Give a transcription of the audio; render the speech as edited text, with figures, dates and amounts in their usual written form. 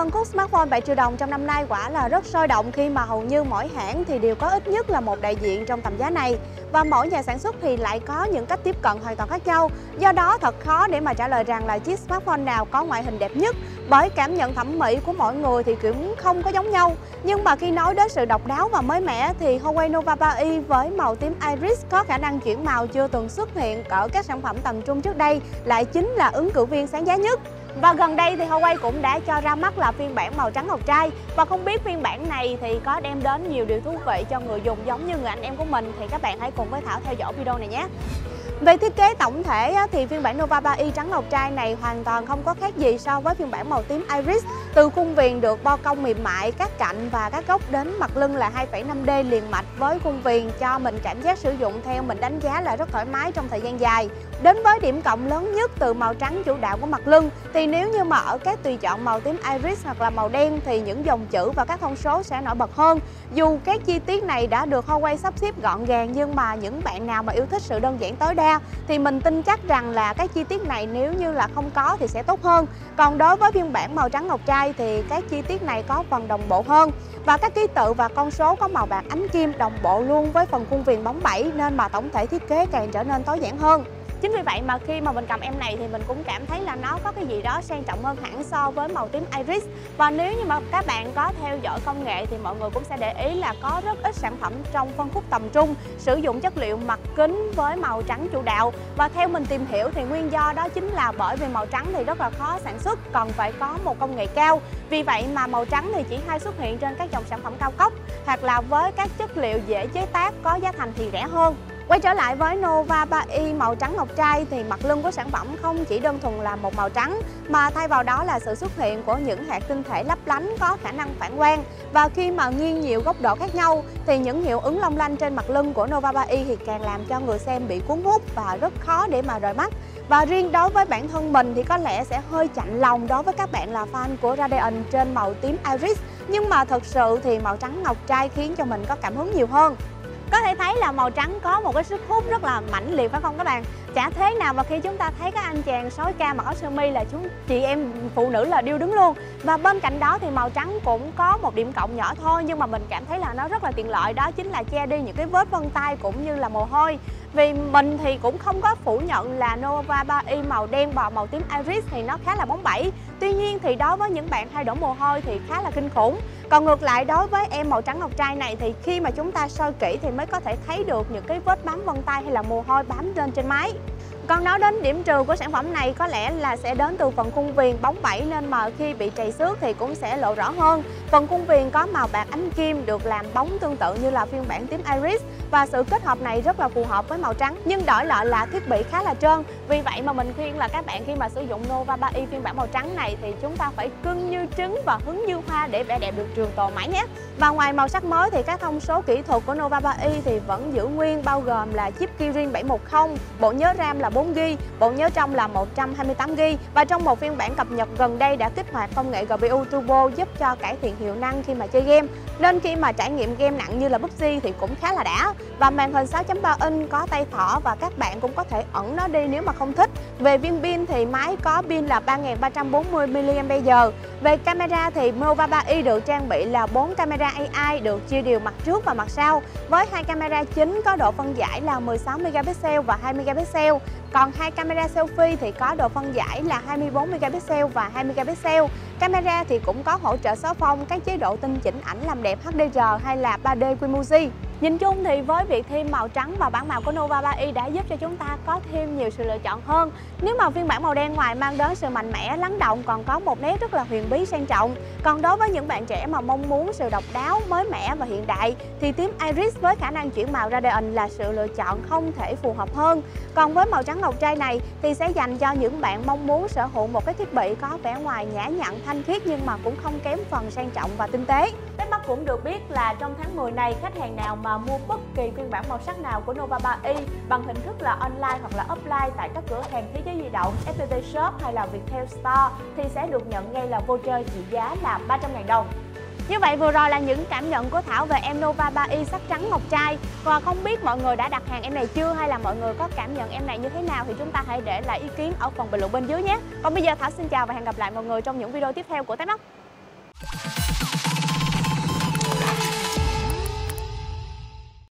Phân khúc smartphone 7 triệu đồng trong năm nay quả là rất sôi động khi mà hầu như mỗi hãng thì đều có ít nhất là một đại diện trong tầm giá này. Và mỗi nhà sản xuất thì lại có những cách tiếp cận hoàn toàn khác nhau. Do đó thật khó để mà trả lời rằng là chiếc smartphone nào có ngoại hình đẹp nhất, bởi cảm nhận thẩm mỹ của mỗi người thì cũng không có giống nhau. Nhưng mà khi nói đến sự độc đáo và mới mẻ thì Huawei Nova 3i với màu tím Iris có khả năng chuyển màu chưa từng xuất hiện ở các sản phẩm tầm trung trước đây lại chính là ứng cử viên sáng giá nhất. Và gần đây thì Huawei cũng đã cho ra mắt là phiên bản màu trắng ngọc trai. Và không biết phiên bản này thì có đem đến nhiều điều thú vị cho người dùng giống như người anh em của mình thì các bạn hãy cùng với Thảo theo dõi video này nhé. Về thiết kế tổng thể thì phiên bản Nova 3i trắng ngọc trai này hoàn toàn không có khác gì so với phiên bản màu tím Iris. Từ khung viền được bo cong mềm mại, các cạnh và các góc đến mặt lưng là 2,5D liền mạch với khung viền cho mình cảm giác sử dụng theo mình đánh giá là rất thoải mái trong thời gian dài. Đến với điểm cộng lớn nhất từ màu trắng chủ đạo của mặt lưng thì nếu như mà ở các tùy chọn màu tím Iris hoặc là màu đen thì những dòng chữ và các thông số sẽ nổi bật hơn. Dù các chi tiết này đã được Huawei sắp xếp gọn gàng nhưng mà những bạn nào mà yêu thích sự đơn giản tối đa thì mình tin chắc rằng là các chi tiết này nếu như là không có thì sẽ tốt hơn. Còn đối với phiên bản màu trắng ngọc trai thì các chi tiết này có phần đồng bộ hơn và các ký tự và con số có màu bạc ánh kim đồng bộ luôn với phần khung viền bóng bẩy nên mà tổng thể thiết kế càng trở nên tối giản hơn. Chính vì vậy mà khi mà mình cầm em này thì mình cũng cảm thấy là nó có cái gì đó sang trọng hơn hẳn so với màu tím Iris. Và nếu như mà các bạn có theo dõi công nghệ thì mọi người cũng sẽ để ý là có rất ít sản phẩm trong phân khúc tầm trung sử dụng chất liệu mặt kính với màu trắng chủ đạo. Và theo mình tìm hiểu thì nguyên do đó chính là bởi vì màu trắng thì rất là khó sản xuất, còn phải có một công nghệ cao. Vì vậy mà màu trắng thì chỉ hay xuất hiện trên các dòng sản phẩm cao cấp hoặc là với các chất liệu dễ chế tác có giá thành thì rẻ hơn. Quay trở lại với Nova 3i màu trắng ngọc trai thì mặt lưng của sản phẩm không chỉ đơn thuần là một màu trắng mà thay vào đó là sự xuất hiện của những hạt tinh thể lấp lánh có khả năng phản quang. Và khi mà nghiêng nhiều góc độ khác nhau thì những hiệu ứng long lanh trên mặt lưng của Nova 3i thì càng làm cho người xem bị cuốn hút và rất khó để mà rời mắt. Và riêng đối với bản thân mình thì có lẽ sẽ hơi chạnh lòng đối với các bạn là fan của Radeon trên màu tím Iris. Nhưng mà thật sự thì màu trắng ngọc trai khiến cho mình có cảm hứng nhiều hơn. Có thể thấy là màu trắng có một cái sức hút rất là mãnh liệt phải không các bạn? Chả thế nào mà khi chúng ta thấy các anh chàng sói ca mặc áo sơ mi là chị em phụ nữ là điêu đứng luôn. Và bên cạnh đó thì màu trắng cũng có một điểm cộng nhỏ thôi nhưng mà mình cảm thấy là nó rất là tiện lợi, đó chính là che đi những cái vết vân tay cũng như là mồ hôi. Vì mình thì cũng không có phủ nhận là Nova 3i màu đen và màu tím Iris thì nó khá là bóng bẩy. Tuy nhiên thì đối với những bạn hay đổ mồ hôi thì khá là kinh khủng. Còn ngược lại đối với em màu trắng ngọc trai này thì khi mà chúng ta soi kỹ thì mới có thể thấy được những cái vết bám vân tay hay là mồ hôi bám lên trên máy. Còn nói đến điểm trừ của sản phẩm này có lẽ là sẽ đến từ phần khung viền bóng bẩy nên mà khi bị trầy xước thì cũng sẽ lộ rõ hơn. Phần khung viền có màu bạc ánh kim được làm bóng tương tự như là phiên bản tím Iris và sự kết hợp này rất là phù hợp với màu trắng nhưng đổi lại là thiết bị khá là trơn. Vì vậy mà mình khuyên là các bạn khi mà sử dụng Nova 3i phiên bản màu trắng này thì chúng ta phải cưng như trứng và hứng như hoa để vẻ đẹp được trường tồn mãi nhé. Và ngoài màu sắc mới thì các thông số kỹ thuật của Nova 3i thì vẫn giữ nguyên bao gồm là chip Kirin 710, bộ nhớ RAM là 4GB, bộ nhớ trong là 128GB và trong một phiên bản cập nhật gần đây đã kích hoạt công nghệ GPU Turbo giúp cho cải thiện hiệu năng khi mà chơi game. Nên khi mà trải nghiệm game nặng như là PUBG thì cũng khá là đã. Và màn hình 6.3 inch có tay thỏ và các bạn cũng có thể ẩn nó đi nếu mà không thích. Về viên pin thì máy có pin là 3340 mAh. Về camera thì Nova 3i được trang bị là 4 camera AI được chia đều mặt trước và mặt sau. Với hai camera chính có độ phân giải là 16 megapixel và 2 megapixel. Còn hai camera selfie thì có độ phân giải là 24 megapixel và 2 megapixel. Camera thì cũng có hỗ trợ số phong các chế độ tinh chỉnh ảnh làm đẹp HDR hay là 3D Quimuji. Nhìn chung thì với việc thêm màu trắng vào bảng màu của Nova 3i đã giúp cho chúng ta có thêm nhiều sự lựa chọn hơn. Nếu mà phiên bản màu đen ngoài mang đến sự mạnh mẽ, lắng động còn có một nét rất là huyền bí sang trọng. Còn đối với những bạn trẻ mà mong muốn sự độc đáo, mới mẻ và hiện đại thì tím Iris với khả năng chuyển màu Radeon là sự lựa chọn không thể phù hợp hơn. Còn với màu trắng ngọc trai này thì sẽ dành cho những bạn mong muốn sở hữu một cái thiết bị có vẻ ngoài nhã nhặn, thanh khiết nhưng mà cũng không kém phần sang trọng và tinh tế. Techmark cũng được biết là trong tháng 10 này khách hàng nào mà mua bất kỳ phiên bản màu sắc nào của Nova 3i bằng hình thức là online hoặc là offline tại các cửa hàng thế giới di động, FPT Shop hay là Viettel Store thì sẽ được nhận ngay là voucher trị giá là 300.000 đồng. Như vậy vừa rồi là những cảm nhận của Thảo về em Nova 3i sắc trắng ngọc trai. Và không biết mọi người đã đặt hàng em này chưa hay là mọi người có cảm nhận em này như thế nào thì chúng ta hãy để lại ý kiến ở phần bình luận bên dưới nhé. Còn bây giờ Thảo xin chào và hẹn gặp lại mọi người trong những video tiếp theo của Techmark.